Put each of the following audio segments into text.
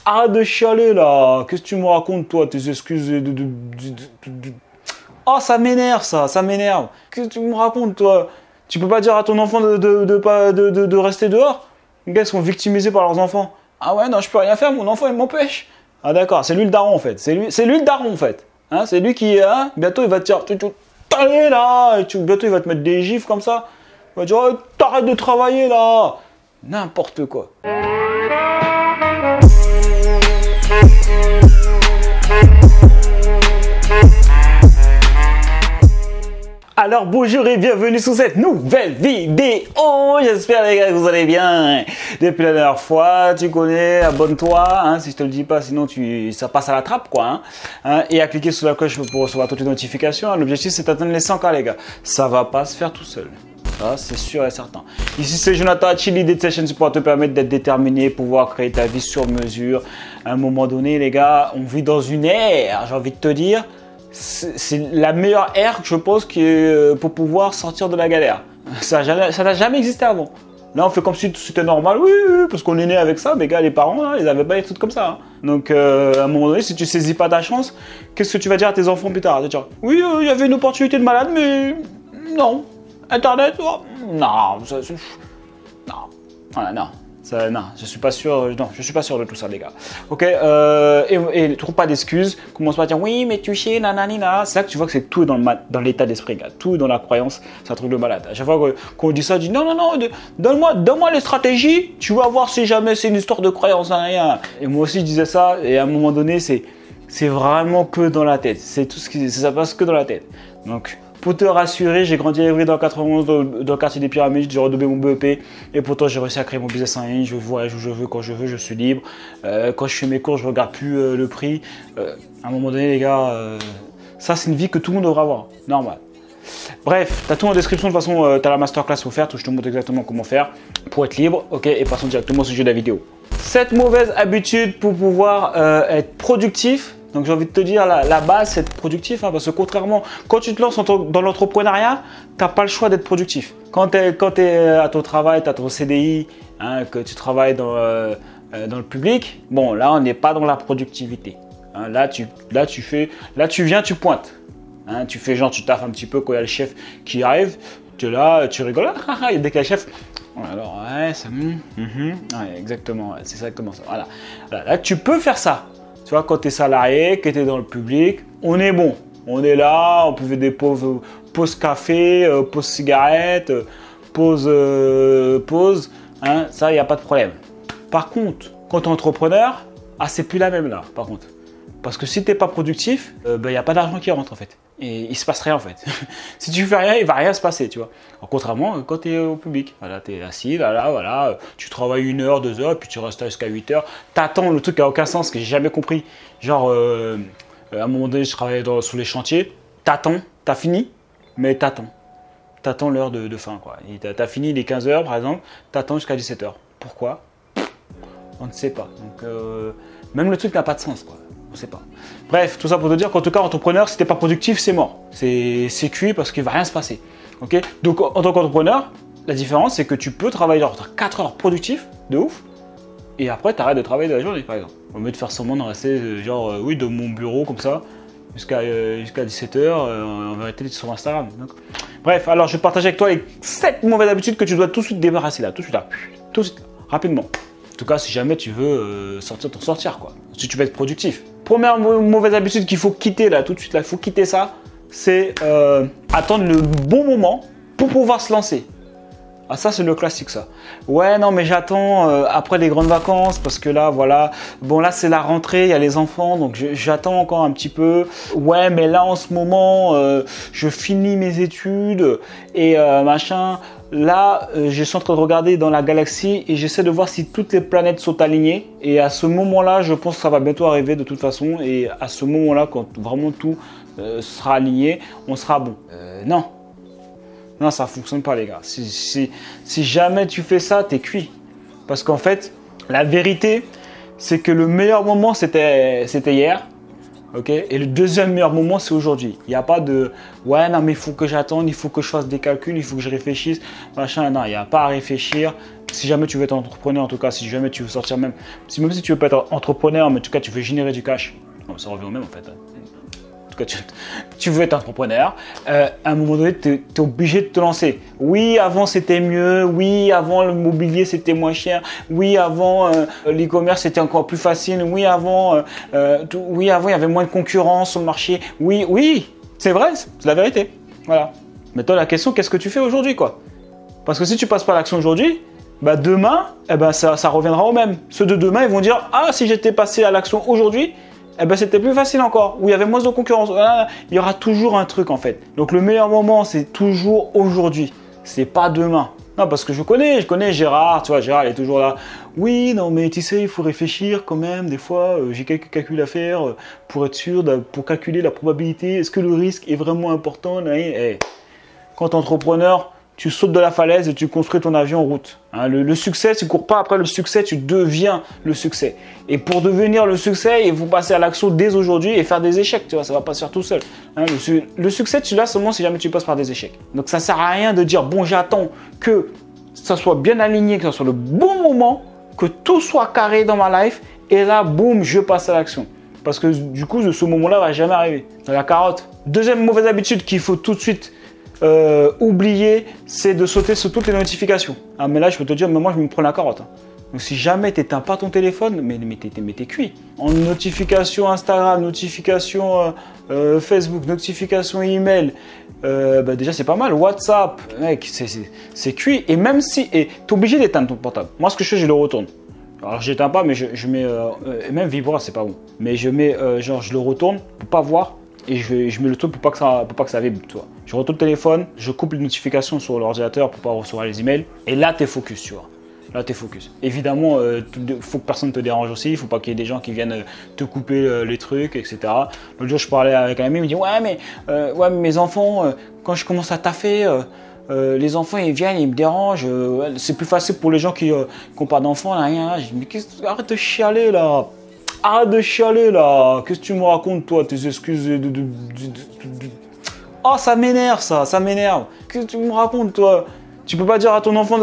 Arrête de chialer là. Qu'est-ce que tu me racontes toi, tes excuses Oh, ça m'énerve ça m'énerve. Qu'est-ce que tu me racontes toi? Tu peux pas dire à ton enfant de rester dehors? Les gars, ils sont victimisés par leurs enfants. Ah ouais, non, je peux rien faire, mon enfant il m'empêche. Ah d'accord, c'est lui le daron en fait. C'est lui le daron en fait. Hein, c'est lui qui, hein, bientôt il va te dire, t'allez là, et bientôt il va te mettre des gifles comme ça. Il va te dire, oh, t'arrêtes de travailler là. N'importe quoi. Alors bonjour et bienvenue sur cette nouvelle vidéo. J'espère les gars que vous allez bien. Depuis la dernière fois, tu connais, abonne-toi, hein, si je te le dis pas, sinon ça passe à la trappe quoi. Et à cliquer sur la cloche pour recevoir toutes les notifications. L'objectif c'est d'atteindre les 100K les gars. Ça va pas se faire tout seul. Ça c'est sûr et certain. Ici c'est Jonathan Hachi, l'idée de cette chaîne c'est pour te permettre d'être déterminé, pouvoir créer ta vie sur mesure. À un moment donné les gars, on vit dans une ère, j'ai envie de te dire. C'est la meilleure ère, je pense, pour pouvoir sortir de la galère. Ça n'a jamais existé avant. Là, on fait comme si c'était normal. Oui, parce qu'on est né avec ça. Mais gars, les parents, là, ils n'avaient pas des trucs comme ça. Donc, à un moment donné, si tu saisis pas ta chance, qu'est-ce que tu vas dire à tes enfants plus tard? Tu vas dire, oui, il y avait une opportunité de malade, mais non. Internet, oh, non. Non. Voilà, non. Ça, non, je suis pas sûr. Non, je suis pas sûr de tout ça, les gars. Ok. Et trouve pas d'excuses. Commence pas à dire oui, mais tu sais, nananina. C'est là que tu vois que c'est tout dans l'état d'esprit, gars. Tout dans la croyance, c'est un truc de malade. À chaque fois qu'on dit ça, on dit non, donne-moi les stratégies. Tu vas voir si jamais c'est une histoire de croyance, rien. Et moi aussi, je disais ça. Et à un moment donné, c'est vraiment que dans la tête. C'est tout ça passe que dans la tête. Donc. Pour te rassurer, j'ai grandi à Évry dans le 91, dans le quartier des Pyramides, j'ai redoublé mon BEP et pourtant j'ai réussi à créer mon business en ligne, je voyage où je veux, quand je veux, je suis libre. Quand je fais mes cours, je ne regarde plus le prix. À un moment donné, les gars, ça c'est une vie que tout le monde devrait avoir, normal. Bref, tu as tout en description, de toute façon, tu as la masterclass offerte où je te montre exactement comment faire pour être libre, ok, et passons directement au sujet de la vidéo. Cette mauvaise habitude pour pouvoir être productif. Donc j'ai envie de te dire, la base c'est d'être productif, hein, parce que contrairement, quand tu te lances dans l'entrepreneuriat, tu n'as pas le choix d'être productif. Quand tu es à ton travail, tu as ton CDI, hein, que tu travailles dans le public, bon là on n'est pas dans la productivité. Hein, là tu viens, tu pointes. Hein, tu fais genre, tu taffes un petit peu quand il y a le chef qui arrive, tu es là, tu rigoles, et dès qu'il y a le chef, alors ouais, ça, ouais, exactement, ouais, c'est exactement ça. Voilà. Là tu peux faire ça. Tu vois, quand tu es salarié, que tu es dans le public, on est bon. On est là, on peut faire des pauses café, pauses cigarette, pauses, hein, ça, il n'y a pas de problème. Par contre, quand tu es entrepreneur, c'est plus la même là, par contre. Parce que si tu n'es pas productif, il n'y a pas d'argent qui rentre en fait. Et il ne se passe rien en fait. Si tu fais rien, il ne va rien se passer, tu vois. Alors, contrairement quand tu es au public. Voilà, tu es assis, là, voilà, tu travailles 1 heure, 2 heures, puis tu restes jusqu'à 8 heures. Tu attends le truc qui n'a aucun sens, que j'ai jamais compris. Genre, à un moment donné, je travaillais sous les chantiers. T'attends, t'as fini, mais t'attends. T'attends l'heure de fin, quoi. T'as fini les 15 heures, par exemple, t'attends jusqu'à 17 heures. Pourquoi? On ne sait pas. Donc, même le truc n'a pas de sens, quoi. On ne sait pas. Bref, tout ça pour te dire qu'en tout cas, entrepreneur, si tu n'es pas productif, c'est mort. C'est cuit parce qu'il ne va rien se passer. Okay, donc, en tant qu'entrepreneur, la différence, c'est que tu peux travailler genre 4 heures productif, de ouf, et après, tu arrêtes de travailler de la journée, par exemple. Au lieu de faire semblant de rester, genre, oui, de mon bureau, comme ça, jusqu'à 17h, en vérité, sur Instagram. Donc, bref, alors, je vais partager avec toi les 7 mauvaises habitudes que tu dois tout de suite débarrasser là, tout de suite là, tout de suite, rapidement. En tout cas, si jamais tu veux t'en sortir, quoi. Si tu veux être productif. Première mauvaise habitude qu'il faut quitter là, tout de suite là, il faut quitter ça, c'est attendre le bon moment pour pouvoir se lancer. Ah ça c'est le classique ça. Ouais non mais j'attends après les grandes vacances parce que là voilà, bon là c'est la rentrée, il y a les enfants donc j'attends encore un petit peu. Ouais mais là en ce moment je finis mes études et machin. Là, je suis en train de regarder dans la galaxie et j'essaie de voir si toutes les planètes sont alignées. Et à ce moment-là, je pense que ça va bientôt arriver de toute façon. Et à ce moment-là, quand vraiment tout sera aligné, on sera bon. Non. Non, ça ne fonctionne pas, les gars. Si jamais tu fais ça, t'es cuit. Parce qu'en fait, la vérité, c'est que le meilleur moment, c'était hier. Okay, et le deuxième meilleur moment, c'est aujourd'hui. Il n'y a pas de « ouais, non, mais il faut que j'attende, il faut que je fasse des calculs, il faut que je réfléchisse. » Machin, non, il n'y a pas à réfléchir. Si jamais tu veux être entrepreneur, en tout cas, si jamais tu veux sortir même si tu veux pas être entrepreneur, mais en tout cas, tu veux générer du cash, bon, ça revient au même en fait. En tout cas, tu veux être entrepreneur, à un moment donné, tu es obligé de te lancer. Oui, avant c'était mieux, oui, avant le mobilier c'était moins cher, oui, avant l'e-commerce c'était encore plus facile, oui, avant il y avait moins de concurrence sur le marché, oui, c'est vrai, c'est la vérité. Voilà. Maintenant, la question, qu'est-ce que tu fais aujourd'hui, quoi? Parce que si tu passes pas à l'action aujourd'hui, bah demain, ça reviendra au même. Ceux de demain, ils vont dire, ah, si j'étais passé à l'action aujourd'hui, c'était plus facile encore, où il y avait moins de concurrence. Il y aura toujours un truc en fait. Donc le meilleur moment, c'est toujours aujourd'hui. C'est pas demain. Non, parce que je connais Gérard, tu vois, Gérard il est toujours là. Oui, non, mais tu sais, il faut réfléchir quand même. Des fois, j'ai quelques calculs à faire pour être sûr, pour calculer la probabilité. Est-ce que le risque est vraiment important? Quand tu es entrepreneur, tu sautes de la falaise et tu construis ton avion en route. Hein, le succès, tu ne cours pas après le succès, tu deviens le succès. Et pour devenir le succès, il faut passer à l'action dès aujourd'hui et faire des échecs. Tu vois, ça ne va pas se faire tout seul. Hein, le succès, tu l'as seulement si jamais tu passes par des échecs. Donc ça ne sert à rien de dire, bon, j'attends que ça soit bien aligné, que ça soit le bon moment, que tout soit carré dans ma life. Et là, boum, je passe à l'action. Parce que du coup, ce moment-là ne va jamais arriver. La carotte. Deuxième mauvaise habitude qu'il faut tout de suite oublier, c'est de sauter sur toutes les notifications. Ah, mais là, je peux te dire, mais moi, je me prends la carotte. Hein. Donc, si jamais tu n'éteins pas ton téléphone, mais t'es cuit. En notification Instagram, notification Facebook, notification email, déjà, c'est pas mal. WhatsApp, mec, c'est cuit. Et même si, tu es obligé d'éteindre ton portable. Moi, ce que je fais, je le retourne. Alors, je n'éteins pas, mais je mets, même vibreur, c'est pas bon. Mais je mets, je le retourne pour pas voir. Et je mets le truc pour pas que ça vibre, tu vois. Je retourne le téléphone, je coupe les notifications sur l'ordinateur pour pas recevoir les emails. Et là, tu es focus, tu vois. Là, tu es focus. Évidemment, il faut que personne te dérange aussi. Il faut pas qu'il y ait des gens qui viennent te couper les trucs, etc. L'autre jour, je parlais avec un ami, il me dit ouais, mais mes enfants, quand je commence à taffer, les enfants, ils viennent, ils me dérangent. C'est plus facile pour les gens qui n'ont pas d'enfants. Là, rien. Je dis mais arrête de chialer, là. Arrête de chialer là, qu'est-ce que tu me racontes toi, tes excuses Oh, ça m'énerve ça m'énerve. Qu'est-ce que tu me racontes toi? Tu peux pas dire à ton enfant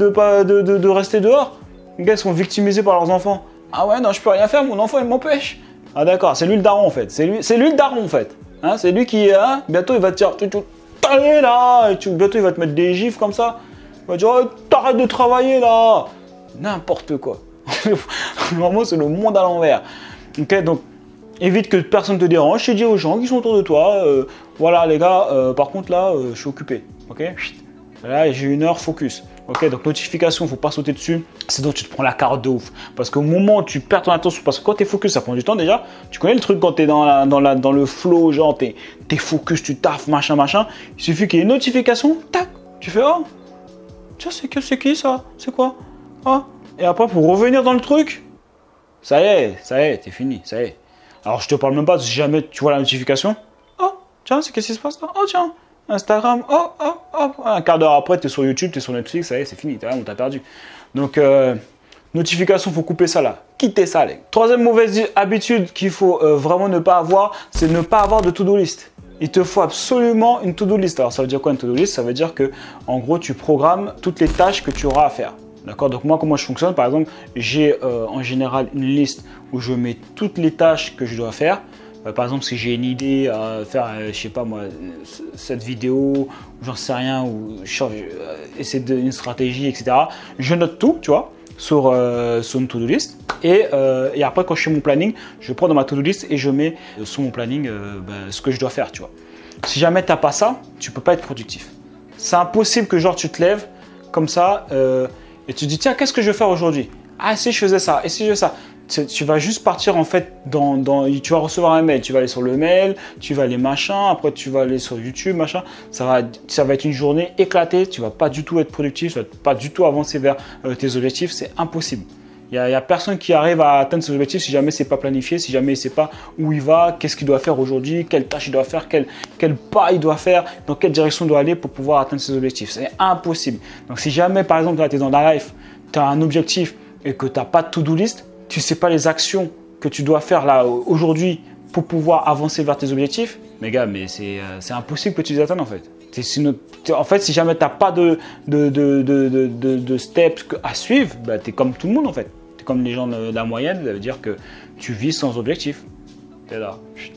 de rester dehors? Les gars, ils sont victimisés par leurs enfants. Ah ouais, non, je peux rien faire, mon enfant il m'empêche. Ah d'accord, c'est lui le daron en fait, c'est lui le daron en fait. Hein, c'est lui qui, bientôt il va te dire, t'allez là, et bientôt il va te mettre des gifles comme ça. Il va te dire, oh, t'arrêtes de travailler là. N'importe quoi. Normalement, c'est le monde à l'envers. Ok, donc évite que personne te dérange. Je dis aux gens qui sont autour de toi, voilà les gars, par contre là, je suis occupé. Ok, là j'ai 1 heure focus. Ok, donc notification, faut pas sauter dessus. Sinon tu te prends la carotte de ouf. Parce qu'au moment où tu perds ton attention, parce que quand tu es focus, ça prend du temps déjà. Tu connais le truc quand tu es dans le flow, genre t'es focus, tu taffes, machin. Il suffit qu'il y ait une notification, tac, tu fais oh, tiens, c'est qui ça? C'est quoi? Ah. Et après, pour revenir dans le truc, ça y est, t'es fini, ça y est. Alors, je te parle même pas si jamais tu vois la notification. Oh, tiens, qu'est-ce qui se passe là? Oh, tiens, Instagram, oh. Un quart d'heure après, t'es sur YouTube, t'es sur Netflix, ça y est, c'est fini, on t'a perdu. Donc, notification, faut couper ça là. Quittez ça, les. Troisième mauvaise habitude qu'il faut vraiment ne pas avoir, c'est ne pas avoir de to-do list. Il te faut absolument une to-do list. Alors, ça veut dire quoi une to-do list? Ça veut dire que, en gros, tu programmes toutes les tâches que tu auras à faire. D'accord, donc moi comment je fonctionne, par exemple, j'ai en général une liste où je mets toutes les tâches que je dois faire. Par exemple, si j'ai une idée à faire, je sais pas moi, cette vidéo, j'en sais rien, ou essayer une stratégie, etc. Je note tout, tu vois, sur une to-do list. Et après, quand je fais mon planning, je prends dans ma to-do list et je mets sur mon planning ce que je dois faire, tu vois. Si jamais tu n'as pas ça, tu peux pas être productif. C'est impossible que genre tu te lèves comme ça. Et tu te dis, tiens, qu'est-ce que je vais faire aujourd'hui? Ah, si je faisais ça, et si je faisais ça. Tu vas juste partir en fait tu vas recevoir un mail, tu vas aller sur le mail, tu vas aller machin, après tu vas aller sur YouTube, machin. Ça va être une journée éclatée, tu vas pas du tout être productif, tu vas pas du tout avancer vers tes objectifs, c'est impossible. Il y a personne qui arrive à atteindre ses objectifs si jamais c'est pas planifié, si jamais il sait pas où il va, qu'est-ce qu'il doit faire aujourd'hui, quelle tâche il doit faire, quel pas il doit faire, dans quelle direction il doit aller pour pouvoir atteindre ses objectifs. C'est impossible. Donc si jamais par exemple tu es dans ta life, tu as un objectif et que tu n'as pas de to-do list, tu sais pas les actions que tu dois faire là aujourd'hui pour pouvoir avancer vers tes objectifs, mais gars, mais c'est impossible que tu les atteignes en fait. En fait, si jamais tu n'as pas de steps à suivre, bah, tu es comme tout le monde en fait. Tu es comme les gens de la moyenne, ça veut dire que tu vis sans objectif. Tu es là.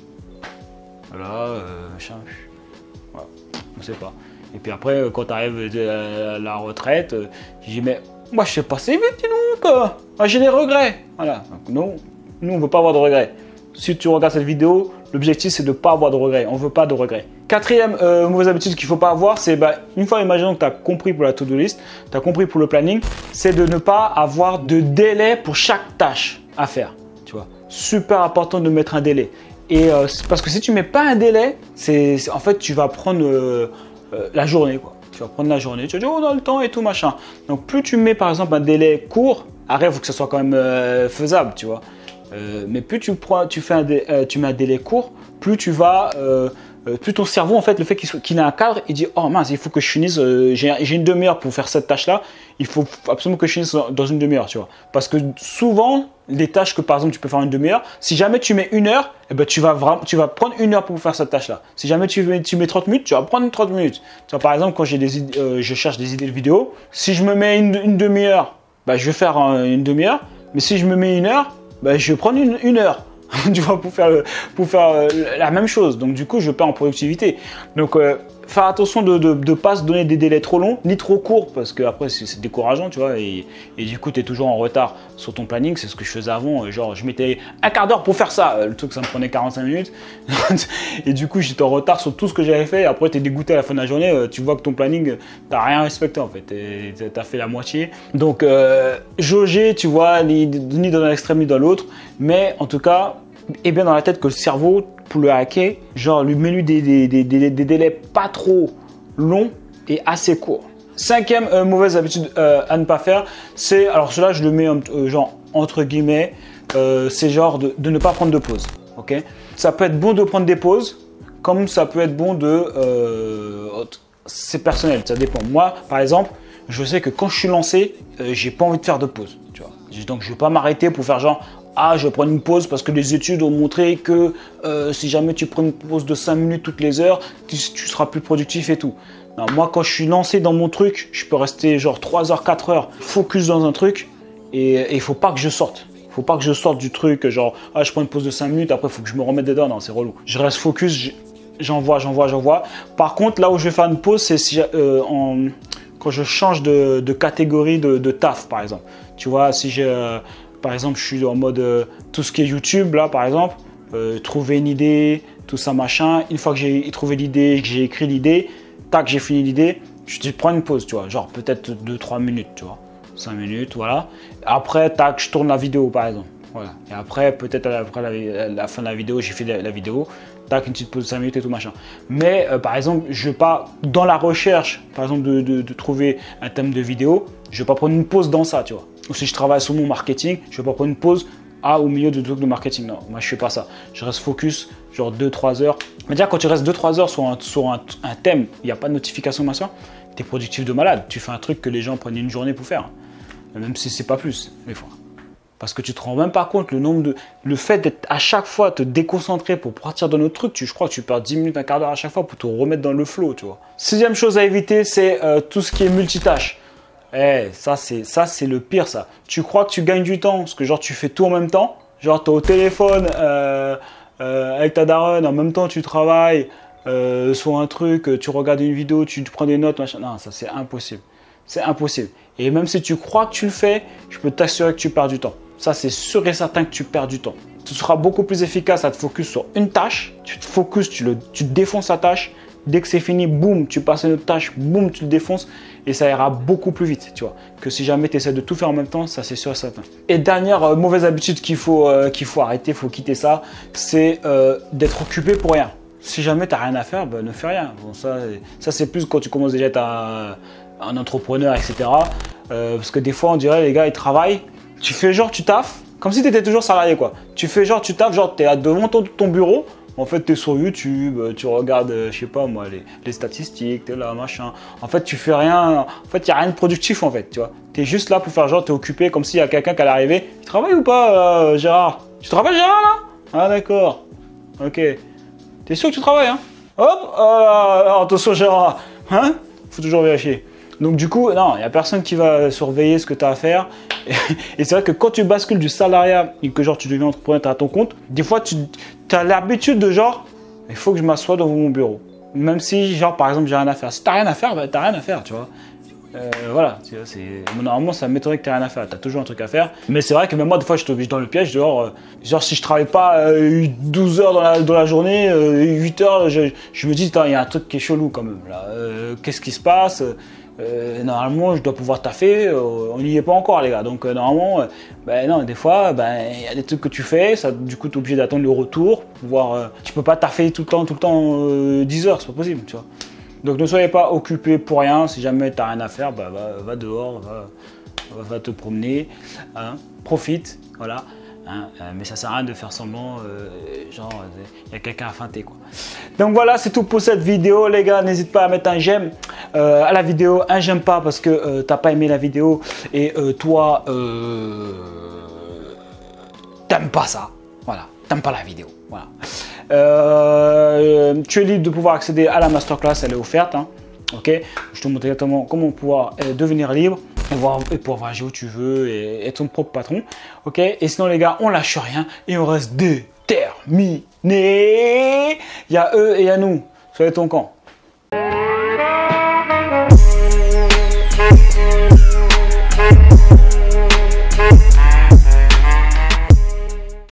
Voilà, machin. Voilà, on ne sait pas. Et puis après, quand tu arrives à la retraite, je dis, mais moi je sais pas si vite, dis donc, j'ai des regrets. Voilà, donc nous on ne veut pas avoir de regrets. Si tu regardes cette vidéo, l'objectif c'est de ne pas avoir de regrets. On ne veut pas de regrets. Quatrième mauvaise habitude qu'il ne faut pas avoir, c'est une fois imaginons que tu as compris pour la to-do list, tu as compris pour le planning, c'est de ne pas avoir de délai pour chaque tâche à faire. Tu vois, super important de mettre un délai. Et parce que si tu ne mets pas un délai, en fait tu vas prendre la journée, quoi. Tu vas prendre la journée, tu vas dire, oh, on a le temps et tout, machin. Donc, plus tu mets, par exemple, un délai court, après, il faut que ce soit quand même faisable, tu vois. Mais plus tu mets un délai court, plus tu vas, plus ton cerveau, en fait, le fait qu'il ait un cadre, il dit, oh mince, il faut que je finisse, j'ai une demi-heure pour faire cette tâche-là, il faut absolument que je finisse dans une demi-heure, tu vois. Parce que souvent, les tâches que, par exemple, tu peux faire en une demi-heure, si jamais tu mets une heure, eh ben, tu vas prendre une heure pour faire cette tâche-là. Si jamais tu mets 30 minutes, tu vas prendre 30 minutes. Tu vois, par exemple, quand je cherche des idées de vidéo, si je me mets une demi-heure, bah, je vais faire une demi-heure. Mais si je me mets une heure, bah, je vais prendre une heure. Tu vois, pour faire la même chose. Donc, du coup, je perds en productivité. Donc, faire attention de ne pas se donner des délais trop longs, ni trop courts, parce que après c'est décourageant, tu vois, et du coup, tu es toujours en retard sur ton planning. C'est ce que je faisais avant. Genre, je mettais un quart d'heure pour faire ça. Le truc, ça me prenait 45 minutes. Et du coup, j'étais en retard sur tout ce que j'avais fait. Après, tu es dégoûté à la fin de la journée. Tu vois que ton planning, tu n'as rien respecté, en fait. Tu as fait la moitié. Donc, jauger, tu vois, ni dans l'extrême, ni dans l'autre. Mais en tout cas, et bien dans la tête que le cerveau, pour le hacker, genre lui mets-lui des délais pas trop longs et assez courts. Cinquième mauvaise habitude à ne pas faire, c'est, alors cela je le mets genre entre guillemets, c'est genre de ne pas prendre de pause. Okay, ça peut être bon de prendre des pauses, comme ça peut être bon c'est personnel, ça dépend. Moi par exemple, je sais que quand je suis lancé, j'ai pas envie de faire de pause. Tu vois. Donc je vais pas m'arrêter pour faire genre, ah, je vais prendre une pause parce que les études ont montré que si jamais tu prends une pause de 5 minutes toutes les heures, tu seras plus productif et tout. Non, moi, quand je suis lancé dans mon truc, je peux rester genre 3 heures, 4 heures focus dans un truc et il ne faut pas que je sorte. Il ne faut pas que je sorte du truc, genre, ah, je prends une pause de 5 minutes, après il faut que je me remette dedans. Non, c'est relou. Je reste focus, j'envoie. Par contre, là où je vais faire une pause, c'est quand je change de catégorie de taf, par exemple. Tu vois, si j'ai... Par exemple, je suis en mode tout ce qui est YouTube, là, par exemple, trouver une idée, tout ça, machin. Une fois que j'ai trouvé l'idée, que j'ai écrit l'idée, tac, j'ai fini l'idée, je prends une pause, tu vois, genre peut-être 2-3 minutes, tu vois, 5 minutes, voilà. Après, tac, je tourne la vidéo, par exemple, voilà. Et après, peut-être après la fin de la vidéo, j'ai fait la vidéo, tac, une petite pause de 5 minutes et tout, machin. Mais, par exemple, je ne vais pas, dans la recherche, par exemple, de trouver un thème de vidéo, je ne vais pas prendre une pause dans ça, tu vois. Ou si je travaille sur mon marketing, je ne vais pas prendre une pause au milieu de trucs de marketing. Non, moi je fais pas ça. Je reste focus, genre 2-3 heures. Mais déjà, quand tu restes 2-3 heures sur un thème, il n'y a pas de notification, machin, tu es productif de malade. Tu fais un truc que les gens prennent une journée pour faire. Même si c'est pas plus, des fois. Parce que tu te rends même pas compte le fait d'être à chaque fois te déconcentrer pour partir dans notre truc. Je crois que tu perds 10 minutes, un quart d'heure à chaque fois pour te remettre dans le flow, tu vois. Sixième chose à éviter, c'est tout ce qui est multitâche. Ça c'est le pire, ça. Tu crois que tu gagnes du temps parce que genre tu fais tout en même temps. Genre tu es au téléphone avec ta daronne, en même temps tu travailles sur un truc, tu regardes une vidéo, tu prends des notes, machin. Non, ça c'est impossible. C'est impossible. Et même si tu crois que tu le fais, je peux t'assurer que tu perds du temps. Ça c'est sûr et certain que tu perds du temps. Tu seras beaucoup plus efficace à te focus sur une tâche. Tu te focuses, tu défonces la tâche. Dès que c'est fini, boum, tu passes à une autre tâche, boum, tu le défonces et ça ira beaucoup plus vite, tu vois. Que si jamais tu essaies de tout faire en même temps, ça c'est sûr et certain. Et dernière mauvaise habitude qu'il faut arrêter, il faut quitter ça, c'est d'être occupé pour rien. Si jamais tu n'as rien à faire, ben, ne fais rien. Bon, ça c'est plus quand tu commences déjà à être un entrepreneur, etc. Parce que des fois, on dirait, les gars, ils travaillent, tu fais genre, tu taffes, comme si tu étais toujours salarié, quoi. Tu fais genre, tu taffes, genre, tu es devant ton bureau. En fait, tu es sur YouTube, tu regardes, je sais pas moi, les statistiques, tu es là, machin. En fait, tu fais rien. En fait, il n'y a rien de productif, en fait, tu vois. Tu es juste là pour faire genre, tu es occupé, comme s'il y a quelqu'un qui allait arriver. Tu travailles ou pas, Gérard? Tu travailles, Gérard, là? Ah, d'accord. Ok. Tu es sûr que tu travailles, hein? Hop, attention Gérard, hein? Faut toujours vérifier. Donc du coup, non, il n'y a personne qui va surveiller ce que tu as à faire. Et c'est vrai que quand tu bascules du salariat et que genre tu deviens entrepreneur, tu as ton compte, des fois tu as l'habitude de genre, il faut que je m'assoie devant mon bureau. Même si genre par exemple j'ai rien à faire. Si tu n'as rien à faire, bah, tu n'as rien à faire, tu vois. Voilà, tu vois, normalement ça m'étonnerait que tu n'aies rien à faire, tu as toujours un truc à faire. Mais c'est vrai que même moi des fois je suis dans le piège, genre si je travaille pas 12 heures dans la journée, 8 heures, je me dis, il y a un truc qui est chelou quand même là. Qu'est-ce qui se passe? Normalement je dois pouvoir taffer, on n'y est pas encore les gars, donc normalement ben non, des fois il y a des trucs que tu fais, ça, du coup tu es obligé d'attendre le retour pour pouvoir, tu peux pas taffer tout le temps 10 heures, c'est pas possible, tu vois. Donc ne soyez pas occupé pour rien, si jamais tu n'as rien à faire, bah, va dehors, va te promener, hein, profite, voilà. Hein, mais ça sert à rien de faire semblant, genre il y a quelqu'un à feinter quoi. Donc voilà, c'est tout pour cette vidéo les gars, n'hésite pas à mettre un j'aime à la vidéo, un j'aime pas parce que t'as pas aimé la vidéo et toi t'aimes pas ça, voilà, t'aimes pas la vidéo, voilà. Tu es libre de pouvoir accéder à la masterclass, elle est offerte, hein, ok. Je te montre exactement comment pouvoir devenir libre. Et pouvoir voyager où tu veux et être ton propre patron, ok. Et sinon les gars, on lâche rien et on reste déterminé. Il y a eux et il y a nous. Soyez ton camp.